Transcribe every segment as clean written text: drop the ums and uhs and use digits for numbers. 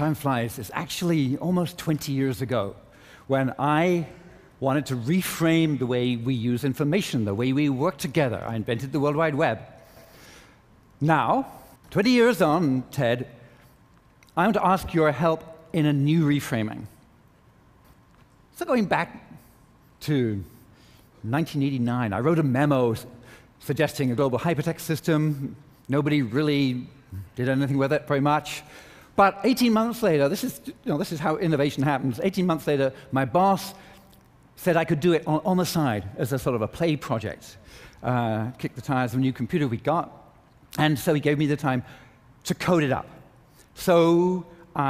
time flies, is actually almost 20 years ago when I wanted to reframe the way we use information, the way we work together. I invented the World Wide Web. Now, 20 years on, Ted, I want to ask your help in a new reframing. So going back to 1989, I wrote a memo suggesting a global hypertext system. Nobody really did anything with it very much. But 18 months later, this is how innovation happens. 18 months later, my boss said I could do it on the side as a sort of a play project. Kick the tires of a new computer we got. And so he gave me the time to code it up. So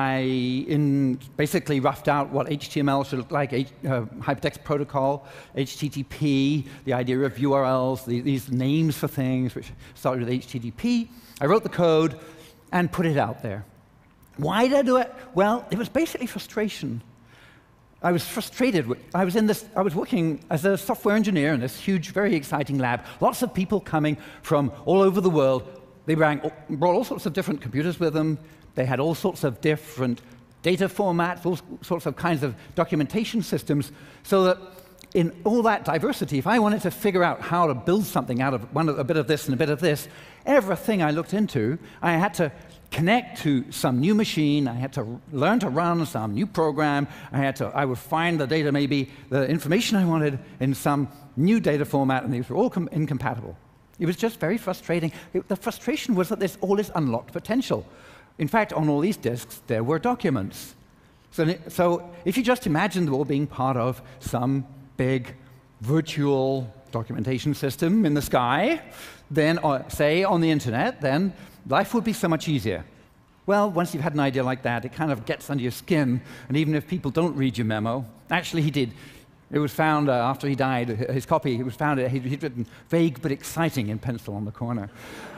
I basically roughed out what HTML should look like, hypertext protocol, HTTP, the idea of URLs, these names for things, which started with HTTP. I wrote the code and put it out there. Why did I do it? Well, it was basically frustration. I was frustrated. I was working as a software engineer in this huge, very exciting lab. Lots of people coming from all over the world. They brought all sorts of different computers with them. They had all sorts of different data formats, all sorts of kinds of documentation systems, so that in all that diversity, if I wanted to figure out how to build something out of a bit of this and a bit of this, everything I looked into, I had to connect to some new machine, I had to learn to run some new program, I would find the data, maybe the information I wanted in some new data format, and these were all incompatible. It was just very frustrating. The frustration was that there's all this unlocked potential. In fact, on all these disks, there were documents. So if you just imagine them all being part of some big virtual documentation system in the sky, then, say, on the internet, then life would be so much easier. Well, once you've had an idea like that, it kind of gets under your skin, and even if people don't read your memo, actually he did. It was found after he died, his copy, it was found he'd written vague but exciting in pencil on the corner.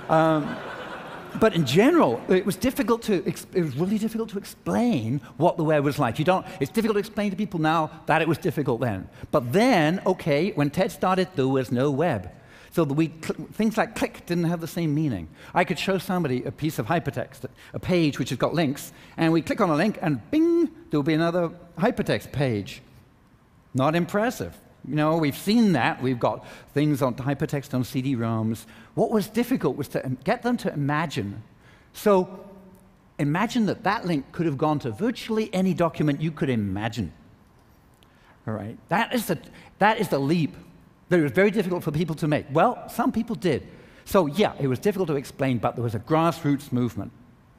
But in general, it was really difficult to explain what the web was like. It's difficult to explain to people now that it was difficult then. But then, okay, when TED started, there was no web. So things like click didn't have the same meaning. I could show somebody a piece of hypertext, a page which has got links, and we click on a link, and bing, there'll be another hypertext page. Not impressive. You know, we've seen that. We've got things on hypertext on CD-ROMs. What was difficult was to get them to imagine. So imagine that that link could have gone to virtually any document you could imagine. All right? That is the leap that it was very difficult for people to make. Well, some people did. So yeah, it was difficult to explain, but there was a grassroots movement.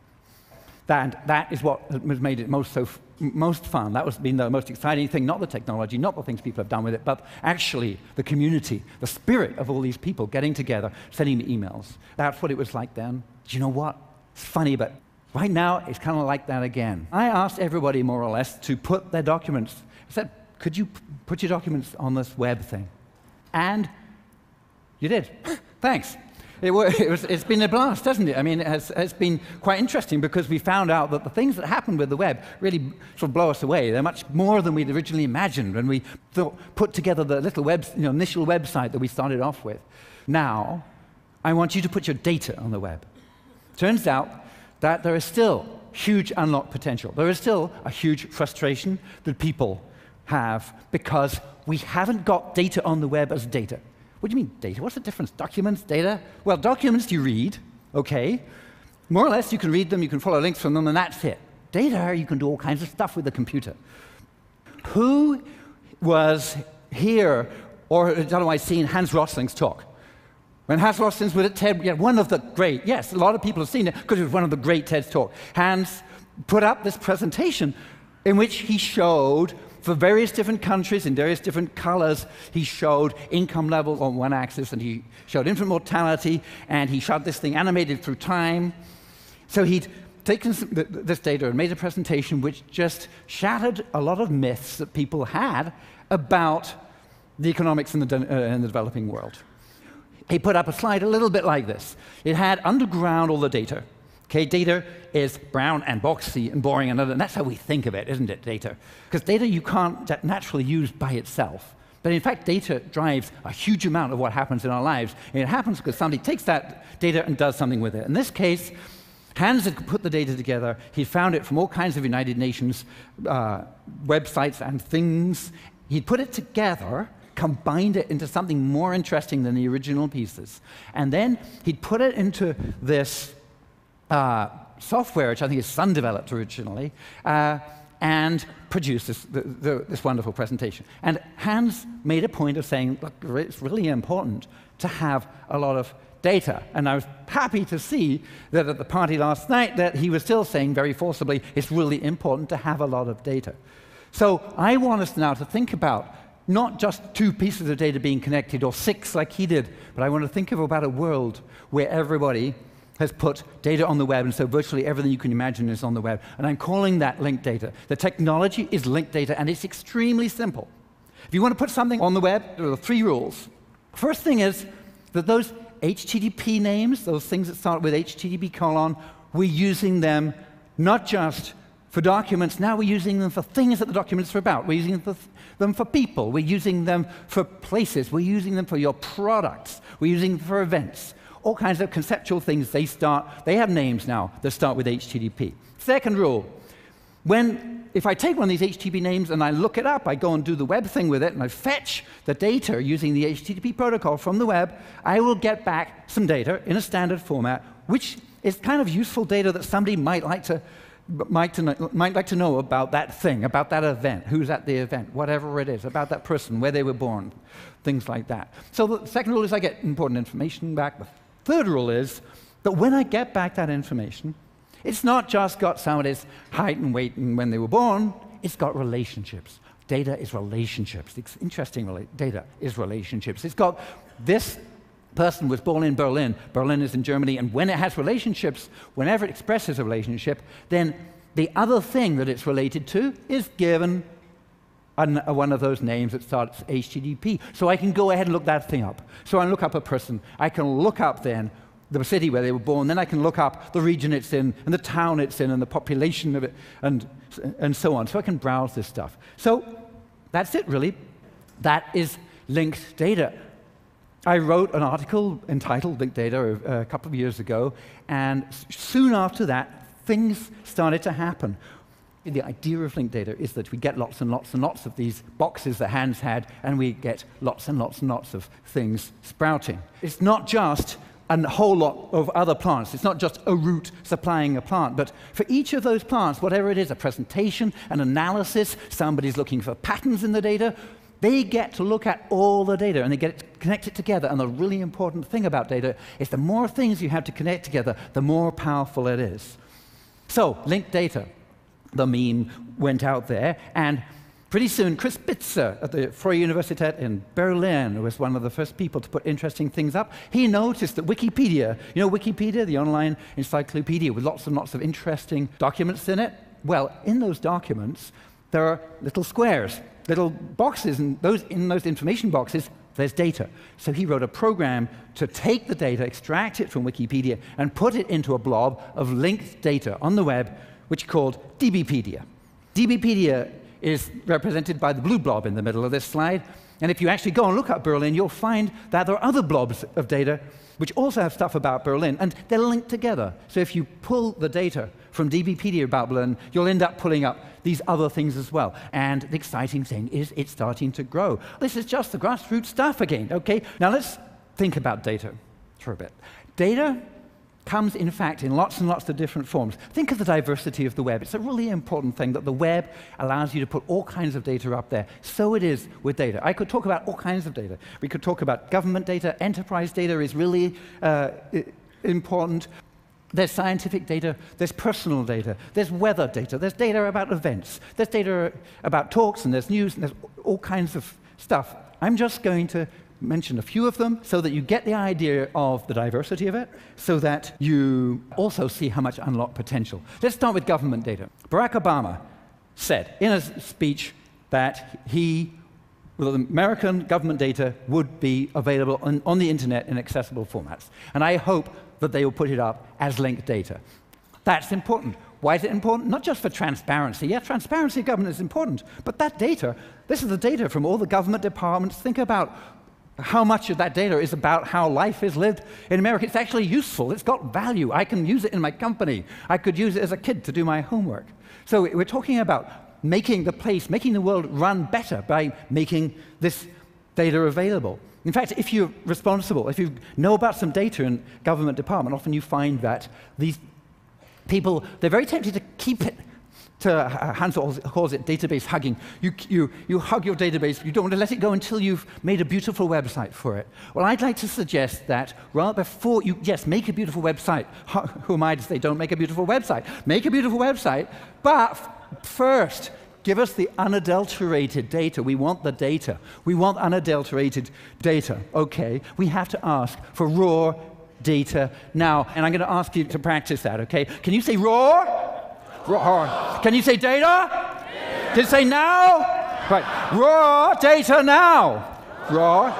That is what has made it most fun. That has been the most exciting thing, not the technology, not the things people have done with it, but actually the community, the spirit of all these people getting together, sending me emails. That's what it was like then. Do you know what? It's funny, but right now it's kind of like that again. I asked everybody, more or less, to put their documents. I said, could you put your documents on this web thing? And you did. Thanks. It's been a blast, hasn't it? I mean, it's been quite interesting because we found out that the things that happen with the web really sort of blow us away. They're much more than we'd originally imagined when we put together the little initial website that we started off with. Now, I want you to put your data on the web. Turns out that there is still huge unlocked potential. There is still a huge frustration that people have because we haven't got data on the web as data. What do you mean, data? What's the difference? Documents, data? Well, documents you read, okay. More or less, you can read them, you can follow links from them, and that's it. Data, you can do all kinds of stuff with the computer. Who was here or otherwise seen Hans Rosling's talk? When Hans Rosling was at TED, yeah, one of the great, yes, a lot of people have seen it because it was one of the great TED talks. Hans put up this presentation in which he showed for various different countries in various different colors, he showed income levels on one axis, and he showed infant mortality, and he showed this thing animated through time. So he'd taken this data and made a presentation which just shattered a lot of myths that people had about the economics in the developing world. He put up a slide a little bit like this. It had underground all the data. Okay, data is brown and boxy and boring, and that's how we think of it, isn't it, data? Because data you can't naturally use by itself. But in fact, data drives a huge amount of what happens in our lives. And it happens because somebody takes that data and does something with it. In this case, Hans had put the data together. He found it from all kinds of United Nations websites and things. He'd put it together, combined it into something more interesting than the original pieces. And then he'd put it into this software, which I think his son developed originally, and produced this wonderful presentation. And Hans made a point of saying, look, it's really important to have a lot of data. And I was happy to see that at the party last night that he was still saying very forcibly, it's really important to have a lot of data. So I want us now to think about not just 2 pieces of data being connected or 6 like he did, but I want to think about a world where everybody has put data on the web, and so virtually everything you can imagine is on the web. And I'm calling that linked data. The technology is linked data, and it's extremely simple. If you want to put something on the web, there are 3 rules. First thing is that those HTTP names, those things that start with HTTP:, we're using them not just for documents, now we're using them for things that the documents are about. We're using them for people. We're using them for places. We're using them for your products. We're using them for events. All kinds of conceptual things, they have names now that start with HTTP. Second rule, if I take one of these HTTP names and I look it up, I go and do the web thing with it, and I fetch the data using the HTTP protocol from the web, I will get back some data in a standard format, which is kind of useful data that somebody might like to know about that thing, about that event, who's at the event, whatever it is, about that person, where they were born, things like that. So the second rule is I get important information back. The third rule is that when I get back that information, it's not just got somebody's height and weight and when they were born, it's got relationships. Data is relationships. It's interesting, data is relationships. It's got this person was born in Berlin. Berlin is in Germany, and when it has relationships, whenever it expresses a relationship, then the other thing that it's related to is given one of those names that starts HTTP. So I can go ahead and look that thing up. So I look up a person. I can look up then the city where they were born. Then I can look up the region it's in, and the town it's in, and the population of it, and so on. So I can browse this stuff. So that's it, really. That is linked data. I wrote an article entitled Linked Data a couple of years ago, and soon after that, things started to happen. The idea of linked data is that we get lots and lots and lots of these boxes that Hans had, and we get lots and lots and lots of things sprouting. It's not just a whole lot of other plants. It's not just a root supplying a plant, but for each of those plants, whatever it is, a presentation, an analysis, somebody's looking for patterns in the data, they get to look at all the data, and they get it connected together. And the really important thing about data is the more things you have to connect together, the more powerful it is. So, linked data. The meme went out there, and pretty soon Chris Bitzer at the Freie Universität in Berlin was one of the first people to put interesting things up. He noticed that Wikipedia, you know Wikipedia, the online encyclopedia with lots and lots of interesting documents in it? Well, in those documents, there are little squares, little boxes, and in those information boxes, there's data. So he wrote a program to take the data, extract it from Wikipedia, and put it into a blob of linked data on the web, which he called DBpedia. DBpedia is represented by the blue blob in the middle of this slide. And if you actually go and look up Berlin, you'll find that there are other blobs of data which also have stuff about Berlin, and they're linked together. So if you pull the data from DBpedia about Berlin, you'll end up pulling up these other things as well. And the exciting thing is it's starting to grow. This is just the grassroots stuff again, okay? Now let's think about data for a bit. Data comes, in fact, in lots and lots of different forms. Think of the diversity of the web. It's a really important thing that the web allows you to put all kinds of data up there. So it is with data. I could talk about all kinds of data. We could talk about government data. Enterprise data is really important. There's scientific data, there's personal data, there's weather data, there's data about events, there's data about talks, and there's news, and there's all kinds of stuff. I'm just going to mention a few of them so that you get the idea of the diversity of it, so that you also see how much unlocked potential. Let's start with government data. Barack Obama said in a speech that American government data would be available on the internet in accessible formats. And I hope that they will put it up as linked data. That's important. Why is it important? Not just for transparency. Yeah, transparency of government is important, but that data, this is the data from all the government departments. Think about how much of that data is about how life is lived in America. It's actually useful. It's got value. I can use it in my company. I could use it as a kid to do my homework. So we're talking about making the world run better by making this data available. In fact, if you're responsible, if you know about some data in government department, often you find that these people, they're very tempted to keep it, Hans calls it database hugging. You hug your database, you don't want to let it go until you've made a beautiful website for it. Well, I'd like to suggest that right before you, yes, make a beautiful website. Who am I to say don't make a beautiful website? Make a beautiful website, but first, give us the unadulterated data. We want the data. We want unadulterated data. Okay, we have to ask for raw data now. And I'm going to ask you to practice that, okay? Can you say raw? Raw. Can you say data? Can you say now? Right. Raw data now. Raw.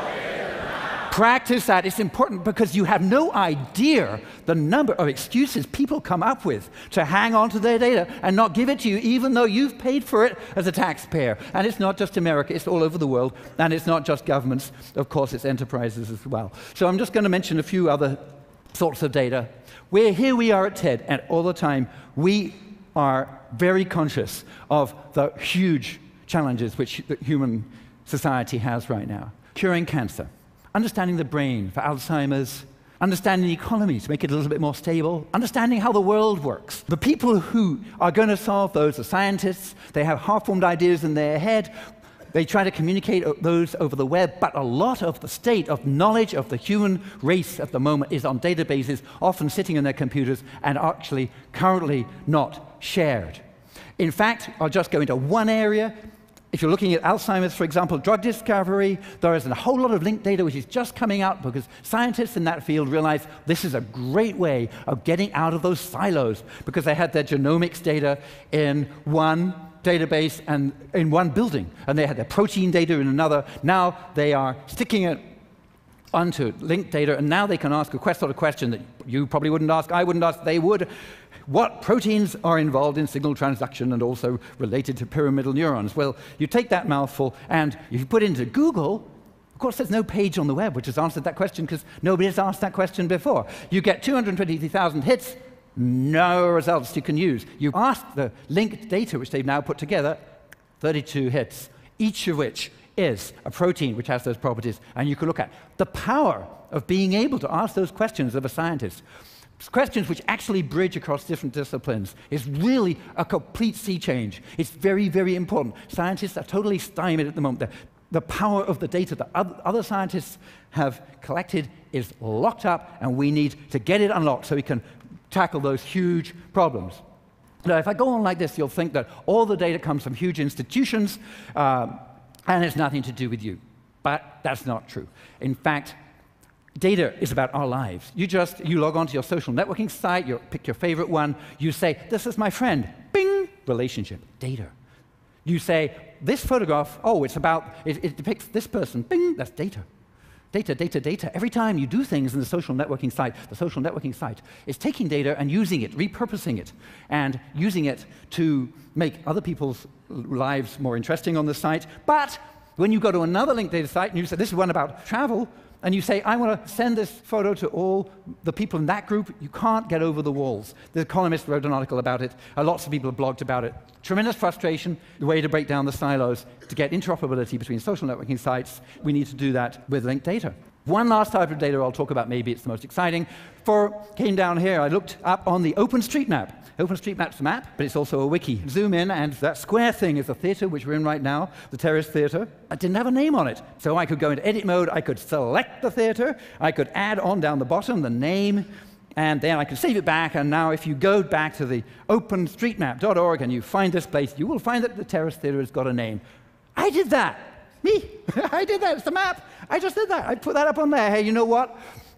Practice that. It's important because you have no idea the number of excuses people come up with to hang on to their data and not give it to you, even though you've paid for it as a taxpayer. And it's not just America, it's all over the world. And it's not just governments, of course, it's enterprises as well. So I'm just going to mention a few other sorts of data. Here we are at TED, and all the time we are very conscious of the huge challenges which the human society has right now. Curing cancer, understanding the brain for Alzheimer's, understanding the economy to make it a little bit more stable, understanding how the world works. The people who are going to solve those are scientists. They have half-formed ideas in their head. They try to communicate those over the web, but a lot of the state of knowledge of the human race at the moment is on databases, often sitting in their computers and actually currently not shared. In fact, I'll just go into one area. If you're looking at Alzheimer's, for example, drug discovery, there is a whole lot of linked data which is just coming out because scientists in that field realize this is a great way of getting out of those silos because they had their genomics data in one database and in one building, and they had their protein data in another. Now they are sticking it onto linked data, and now they can ask a sort of question that you probably wouldn't ask, I wouldn't ask, they would. What proteins are involved in signal transduction and also related to pyramidal neurons? Well, you take that mouthful, and if you put it into Google, of course, there's no page on the web which has answered that question because nobody has asked that question before. You get 223,000 hits, no results you can use. You ask the linked data, which they've now put together, 32 hits, each of which is a protein which has those properties, and you can look at the power of being able to ask those questions of a scientist. Questions which actually bridge across different disciplines is really a complete sea change. It's very, very important. Scientists are totally stymied at the moment. The power of the data that other scientists have collected is locked up, and we need to get it unlocked so we can tackle those huge problems. Now, if I go on like this, you'll think that all the data comes from huge institutions, and it's nothing to do with you. But that's not true. In fact, data is about our lives. You log onto your social networking site, you pick your favorite one, you say, this is my friend, bing, relationship, data. You say, this photograph, oh, it depicts this person, bing, that's data. Data, data, data. Every time you do things in the social networking site is taking data and using it, repurposing it, and using it to make other people's lives more interesting on the site. But when you go to another linked data site and you say, this is one about travel, and you say, I want to send this photo to all the people in that group, you can't get over the walls. The Economist wrote an article about it. Lots of people have blogged about it. Tremendous frustration, the way to break down the silos, to get interoperability between social networking sites. We need to do that with linked data. One last type of data I'll talk about, maybe it's the most exciting. Came down here, I looked up on the OpenStreetMap. OpenStreetMap's a map, but it's also a wiki. Zoom in, and that square thing is the theater which we're in right now, the Terrace Theater. I didn't have a name on it, so I could go into edit mode, I could select the theater, I could add on down the bottom the name, and then I could save it back, and now if you go back to the openstreetmap.org and you find this place, you will find that the Terrace Theater has got a name. I did that. Me. I did that. It's the map. I just did that. I put that up on there. Hey, you know what?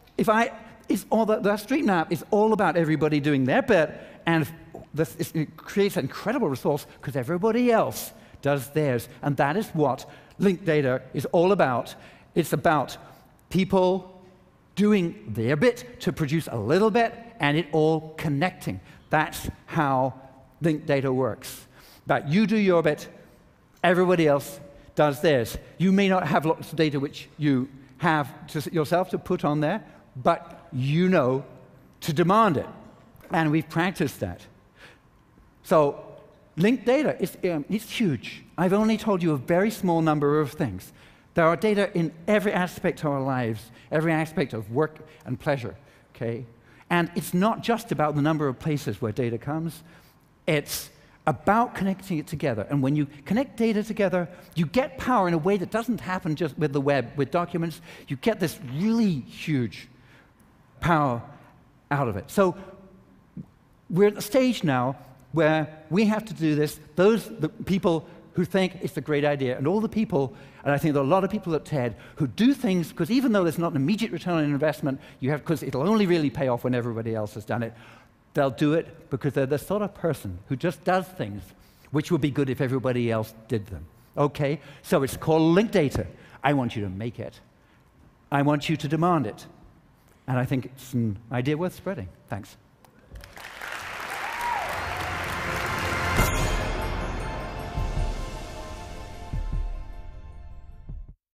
The street map is all about everybody doing their bit, and it creates an incredible resource because everybody else does theirs. And that is what linked data is all about. It's about people doing their bit to produce a little bit, and it all connecting. That's how linked data works. That you do your bit, everybody else does theirs. You may not have lots of data which you have yourself to put on there, but you know to demand it. And we've practiced that. So linked data is it's huge. I've only told you a very small number of things. There are data in every aspect of our lives, every aspect of work and pleasure, okay? And it's not just about the number of places where data comes. It's about connecting it together. And when you connect data together, you get power in a way that doesn't happen just with the web, with documents. You get this really huge power out of it. So we're at the stage now where we have to do this. The people who think it's a great idea, and all the people, and I think there are a lot of people at TED who do things, because even though there's not an immediate return on investment, because it'll only really pay off when everybody else has done it, they'll do it because they're the sort of person who just does things which would be good if everybody else did them. Okay? So it's called linked data. I want you to make it. I want you to demand it. And I think it's an idea worth spreading. Thanks.